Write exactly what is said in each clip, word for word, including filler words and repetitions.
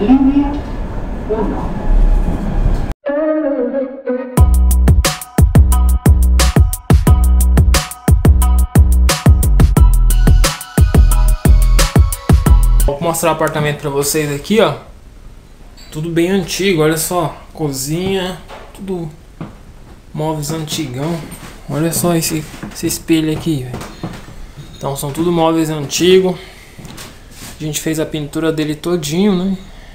Línea uno. Vou mostrar o apartamento pra vocês aqui, ó. Tudo bem antigo, olha só. Cozinha, tudo móveis antigão. Olha só esse, esse espelho aqui, velho. Então são tudo móveis antigos. A gente fez a pintura dele todinho, né?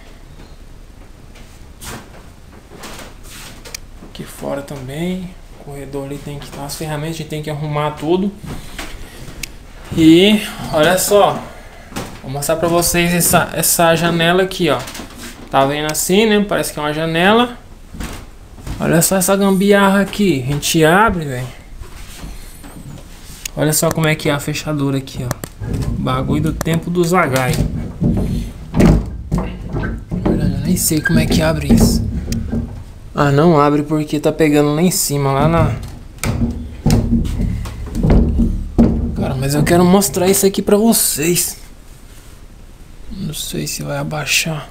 Aqui fora também. O corredor ali tem que estar as ferramentas, a gente tem que arrumar tudo. E olha só. Vou mostrar pra vocês essa, essa janela aqui, ó. Tá vendo assim, né? Parece que é uma janela. Olha só essa gambiarra aqui. A gente abre, velho. Olha só como é que é a fechadura aqui, ó. Bagulho do tempo do Zagai. Eu nem sei como é que abre isso. Ah, não abre porque tá pegando lá em cima, lá na... Cara, mas eu quero mostrar isso aqui pra vocês. Não sei se vai abaixar.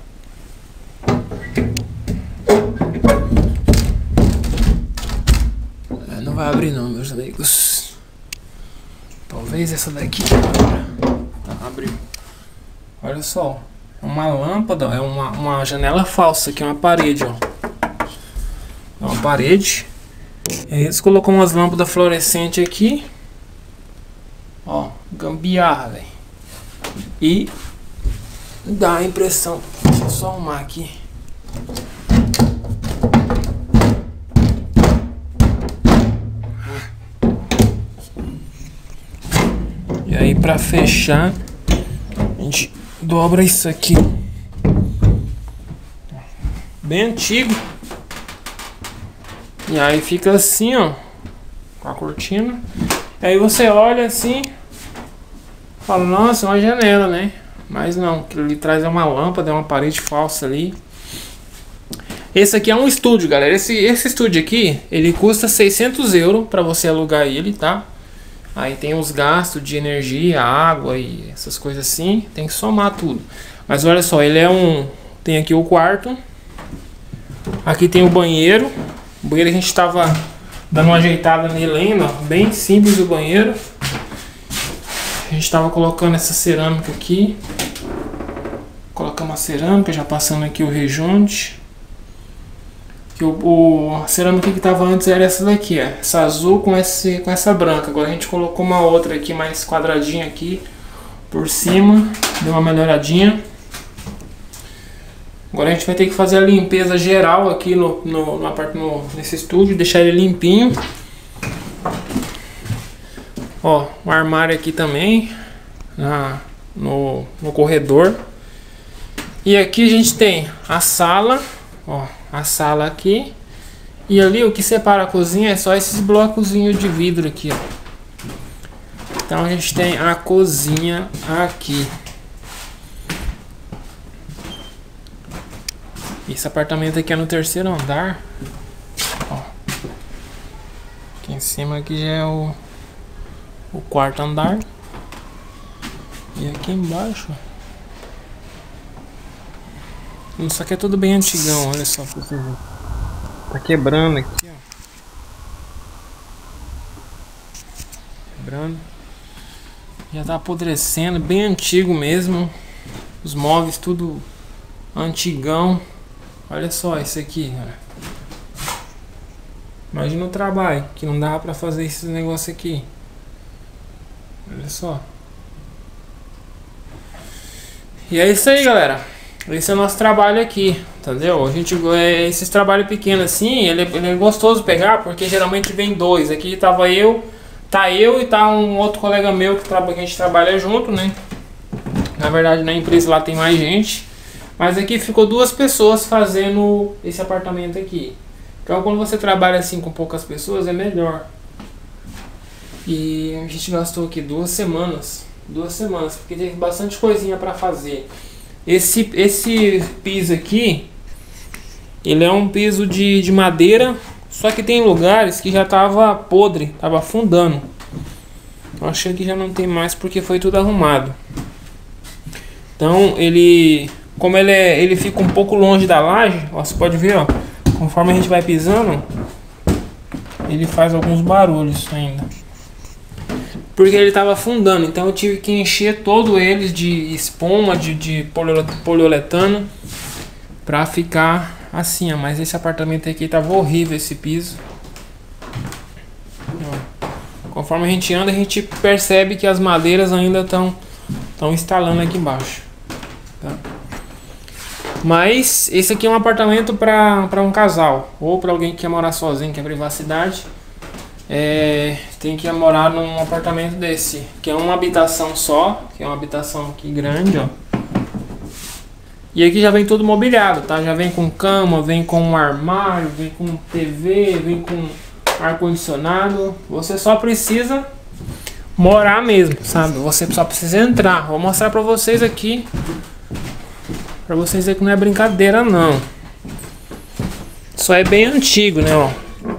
É, não vai abrir não, meus amigos. Talvez essa daqui abra. Ah, abriu. Olha só. É uma lâmpada, é uma, uma janela falsa aqui, é uma parede, ó. É uma parede. E aí eles colocam umas lâmpadas fluorescentes aqui. Ó, gambiarra, velho. E dá a impressão. Deixa eu só arrumar aqui. E aí pra fechar, a gente dobra isso aqui. Bem antigo. E aí fica assim, ó, com a cortina. E aí você olha assim, fala, nossa, é uma janela, né? Mas não, que ele traz é uma lâmpada, é uma parede falsa ali. Esse aqui é um estúdio, galera. Esse, esse estúdio aqui, ele custa seiscentos euros para você alugar ele, tá? Aí tem os gastos de energia, água e essas coisas assim. Tem que somar tudo. Mas olha só, ele é um... Tem aqui o quarto. Aqui tem o banheiro. O banheiro a gente estava dando uma ajeitada nele ainda, ó. Bem simples o banheiro. A gente estava colocando essa cerâmica aqui. Colocamos a cerâmica, já passando aqui o rejunte. Que o, o, a cerâmica que estava antes era essa daqui, ó. Essa azul com, esse, com essa branca. Agora a gente colocou uma outra aqui, mais quadradinha aqui por cima. Deu uma melhoradinha. Agora a gente vai ter que fazer a limpeza geral aqui no, no, no, no, nesse estúdio. Deixar ele limpinho. Ó, o armário aqui também. Na, no, no corredor. E aqui a gente tem a sala. Ó, a sala aqui. E ali o que separa a cozinha é só esses blocozinhos de vidro aqui, ó. Então a gente tem a cozinha aqui. Esse apartamento aqui é no terceiro andar. Ó. Aqui em cima aqui já é o, o quarto andar. E aqui embaixo, isso aqui é tudo bem antigão, olha só pra você ver. Tá quebrando aqui, ó. Quebrando. Já tá apodrecendo, bem antigo mesmo. Os móveis tudo antigão. Olha só isso aqui, cara. Imagina o trabalho que não dava pra fazer esse negócio aqui. Olha só. E é isso aí, galera. Esse é o nosso trabalho aqui, entendeu? A gente, é, esses trabalhos pequenos assim, ele, ele é gostoso pegar, porque geralmente vem dois. Aqui tava eu, tá eu e tá um outro colega meu que, traba, que a gente trabalha junto, né? Na verdade na empresa lá tem mais gente. Mas aqui ficou duas pessoas fazendo esse apartamento aqui. Então quando você trabalha assim com poucas pessoas é melhor. E a gente gastou aqui duas semanas. Duas semanas, porque tem bastante coisinha pra fazer. Esse, esse piso aqui, ele é um piso de, de madeira, só que tem lugares que já tava podre, tava afundando. Eu achei que já não tem mais porque foi tudo arrumado. Então ele como ele, é, ele fica um pouco longe da laje, ó, você pode ver, ó, conforme a gente vai pisando, ele faz alguns barulhos ainda. Porque ele estava afundando, então eu tive que encher todo ele de espuma, de, de poliuretano, pra ficar assim, ó. Mas esse apartamento aqui tava horrível, esse piso. Ó. Conforme a gente anda, a gente percebe que as madeiras ainda estão estão instalando aqui embaixo. Tá? Mas esse aqui é um apartamento para um casal, ou para alguém que quer morar sozinho, quer privacidade. É, tem que morar num apartamento desse, que é uma habitação só, que é uma habitação aqui grande, ó. E aqui já vem tudo mobiliado, tá? Já vem com cama, vem com um armário, vem com T V, vem com ar-condicionado. Você só precisa morar mesmo, sabe? Você só precisa entrar. Vou mostrar pra vocês aqui, pra vocês verem que não é brincadeira não. Só é bem antigo, né, ó.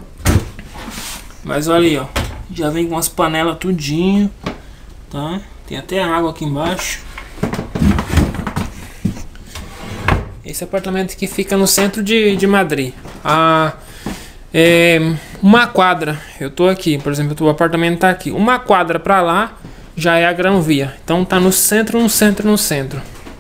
Mas olha aí, ó. Já vem com as panelas tudinho, tá? Tem até água aqui embaixo. Esse apartamento aqui fica no centro de, de Madrid. Ah, é, uma quadra, eu tô aqui, por exemplo, o apartamento tá aqui. Uma quadra pra lá já é a Gran Via. Então tá no centro, no centro, no centro.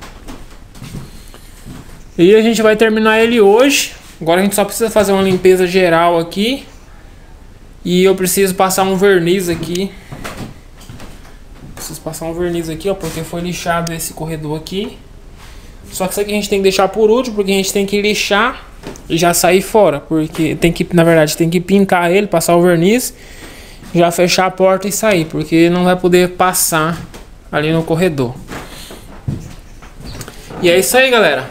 E a gente vai terminar ele hoje. Agora a gente só precisa fazer uma limpeza geral aqui. E eu preciso passar um verniz aqui. Preciso passar um verniz aqui, ó, porque foi lixado esse corredor aqui. Só que isso aqui a gente tem que deixar por último, porque a gente tem que lixar e já sair fora. Porque tem que, na verdade, tem que pintar ele, passar o verniz, já fechar a porta e sair, porque não vai poder passar ali no corredor. E é isso aí, galera.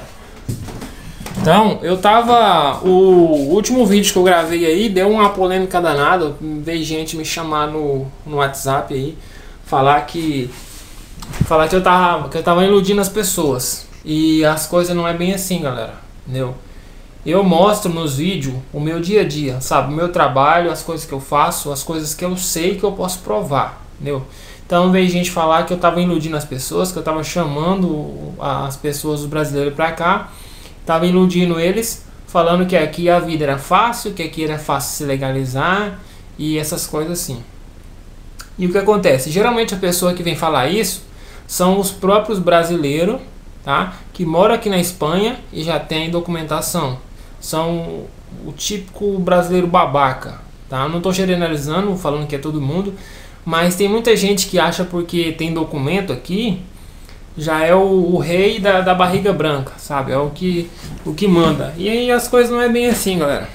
Então, eu tava... O último vídeo que eu gravei aí deu uma polêmica danada. Veio gente me chamar no, no WhatsApp aí, falar que... Falar que eu tava, que eu tava iludindo as pessoas. E as coisas não é bem assim, galera. Entendeu? Eu mostro nos vídeos o meu dia a dia, sabe? O meu trabalho, as coisas que eu faço, as coisas que eu sei que eu posso provar, entendeu? Então veio gente falar que eu tava iludindo as pessoas, que eu tava chamando as pessoas, os brasileiros pra cá. Tava iludindo eles, falando que aqui a vida era fácil, que aqui era fácil se legalizar e essas coisas assim. E o que acontece? Geralmente a pessoa que vem falar isso são os próprios brasileiros, tá? Que moram aqui na Espanha e já tem documentação. São o típico brasileiro babaca, tá? Não tô generalizando, falando que é todo mundo, mas tem muita gente que acha porque tem documento aqui, já é o, o rei da, da barriga branca, sabe? É o que, o que manda. E aí as coisas não é bem assim, galera.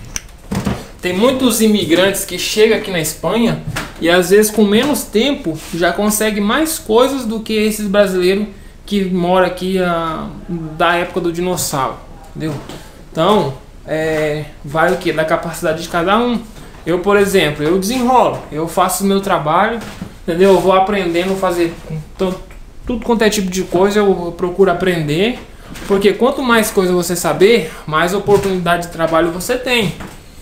Tem muitos imigrantes que chegam aqui na Espanha e às vezes com menos tempo já consegue mais coisas do que esses brasileiros que moram aqui a, da época do dinossauro, entendeu? Então, é, vai o que? Da capacidade de cada um. Eu, por exemplo, eu desenrolo, eu faço o meu trabalho, entendeu? Eu vou aprendendo a fazer tanto tudo quanto é tipo de coisa, eu procuro aprender, porque quanto mais coisa você saber, mais oportunidade de trabalho você tem.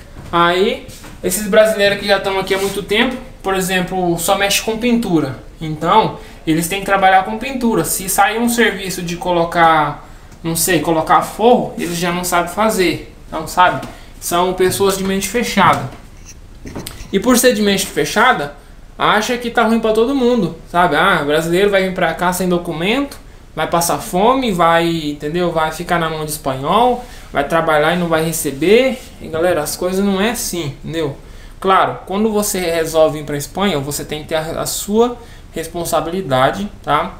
Aí, esses brasileiros que já estão aqui há muito tempo, por exemplo, só mexe com pintura. Então, eles têm que trabalhar com pintura. Se sair um serviço de colocar, não sei, colocar forro, eles já não sabem fazer. Então, sabe? São pessoas de mente fechada. E por ser de mente fechada, acha que tá ruim pra todo mundo, sabe? Ah, brasileiro vai vir pra cá sem documento, vai passar fome, vai, entendeu? Vai ficar na mão de espanhol, vai trabalhar e não vai receber. E galera, as coisas não é assim, entendeu? Claro, quando você resolve ir pra Espanha, você tem que ter a, a sua responsabilidade, tá?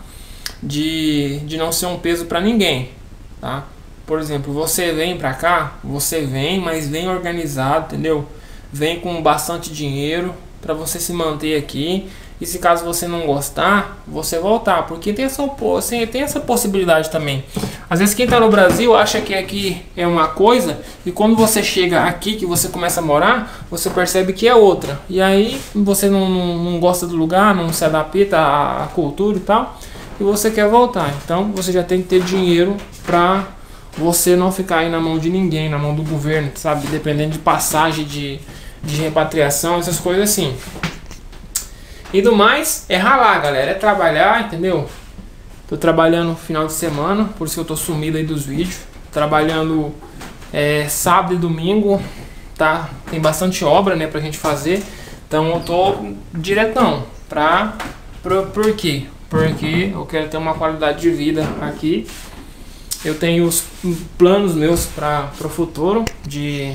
De, de não ser um peso pra ninguém, tá? Por exemplo, você vem pra cá, você vem, mas vem organizado, entendeu? Vem com bastante dinheiro para você se manter aqui, e se caso você não gostar, você voltar, porque tem essa, assim, tem essa possibilidade também. Às vezes quem está no Brasil acha que aqui é uma coisa, e quando você chega aqui, que você começa a morar, você percebe que é outra, e aí você não, não, não gosta do lugar, não se adapta à, à cultura e tal, e você quer voltar. Então você já tem que ter dinheiro para você não ficar aí na mão de ninguém, na mão do governo, sabe, dependendo de passagem de de repatriação, essas coisas assim. E do mais, é ralar, galera, é trabalhar, entendeu? Tô trabalhando no final de semana, por isso que eu tô sumido aí dos vídeos. Trabalhando é, sábado e domingo, tá? Tem bastante obra, né, pra gente fazer. Então eu tô diretão. Pra, pra, por quê? Porque eu quero ter uma qualidade de vida aqui. Eu tenho os planos meus para o futuro de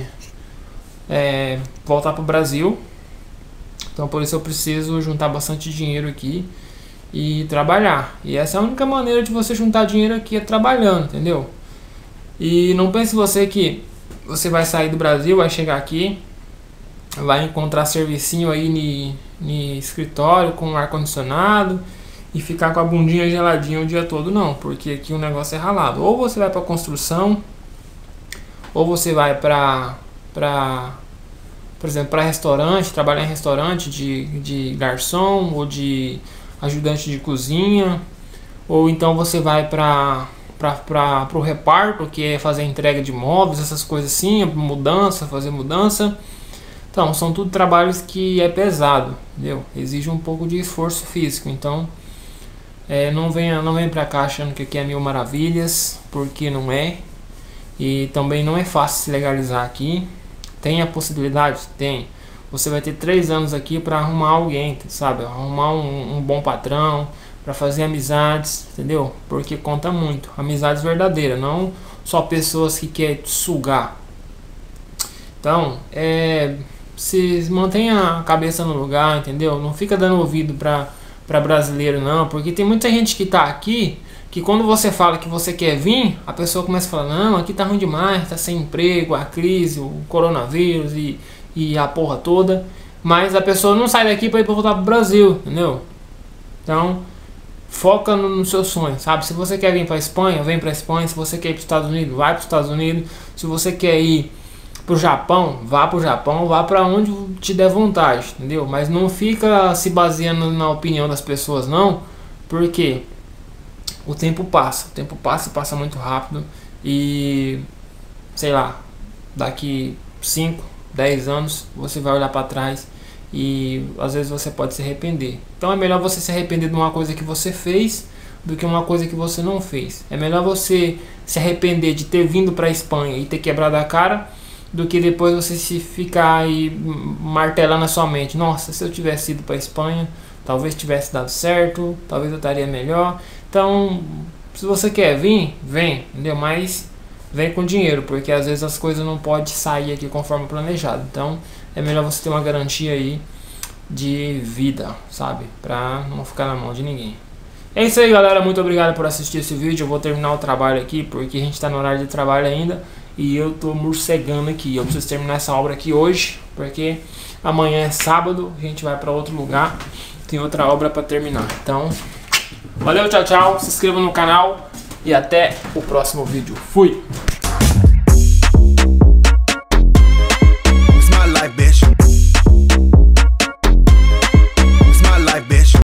é, voltar para o Brasil. Então por isso eu preciso juntar bastante dinheiro aqui e trabalhar. E essa é a única maneira de você juntar dinheiro aqui, é trabalhando, entendeu? E não pense você que você vai sair do Brasil, vai chegar aqui, vai encontrar servicinho aí no escritório com ar condicionado e ficar com a bundinha geladinha o dia todo, não, porque aqui o negócio é ralado. Ou você vai para construção, ou você vai para para por exemplo, para restaurante, trabalhar em restaurante de, de garçom ou de ajudante de cozinha, ou então você vai para para o reparto, que é fazer entrega de móveis, essas coisas assim, mudança, fazer mudança. Então, são tudo trabalhos que é pesado, entendeu? Exige um pouco de esforço físico. Então, é, não venha não vem pra cá achando que aqui é mil maravilhas, porque não é. E também não é fácil se legalizar aqui. Tem a possibilidade? Tem. Você vai ter três anos aqui para arrumar alguém, sabe? Arrumar um, um bom patrão, para fazer amizades, entendeu? Porque conta muito. Amizades verdadeiras, não só pessoas que querem sugar. Então, é, se mantenha a cabeça no lugar, entendeu? Não fica dando ouvido para para brasileiro, não. Porque tem muita gente que tá aqui, que quando você fala que você quer vir, a pessoa começa a falar, não, aqui tá ruim demais, tá sem emprego, a crise, o coronavírus e, e a porra toda. Mas a pessoa não sai daqui para ir pra voltar pro Brasil, entendeu? Então, foca no, no seu sonho, sabe? Se você quer vir pra Espanha, vem pra Espanha. Se você quer ir pros Estados Unidos, vai pros Estados Unidos. Se você quer ir pro Japão, vá pro Japão, vá pra onde te der vontade, entendeu? Mas não fica se baseando na opinião das pessoas, não, porque o tempo passa, o tempo passa e passa muito rápido e, sei lá, daqui cinco, dez anos você vai olhar para trás e às vezes você pode se arrepender. Então é melhor você se arrepender de uma coisa que você fez do que uma coisa que você não fez. É melhor você se arrepender de ter vindo para a Espanha e ter quebrado a cara do que depois você se ficar aí martelando na sua mente. Nossa, se eu tivesse ido para a Espanha, talvez tivesse dado certo, talvez eu estaria melhor. Então, se você quer vir, vem, entendeu? Mas vem com dinheiro, porque às vezes as coisas não podem sair aqui conforme planejado. Então, é melhor você ter uma garantia aí de vida, sabe? Pra não ficar na mão de ninguém. É isso aí, galera. Muito obrigado por assistir esse vídeo. Eu vou terminar o trabalho aqui, porque a gente tá no horário de trabalho ainda. E eu tô morcegando aqui. Eu preciso terminar essa obra aqui hoje, porque amanhã é sábado, a gente vai pra outro lugar. Tem outra obra pra terminar. Então, valeu, tchau, tchau. Se inscreva no canal e até o próximo vídeo. Fui!